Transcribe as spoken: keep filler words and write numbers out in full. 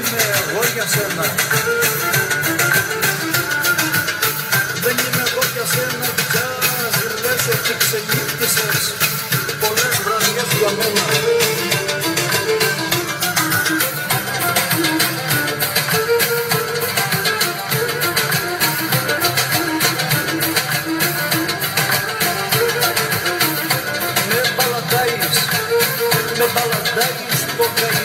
είμαι εγώ για σένα. Δεν είμαι εγώ για σένα πια. Λες ότι ξενύχτησες πολλές βραδιές για μένα. Με μπαλαντάεις, με μπαλαντάεις το καημένο.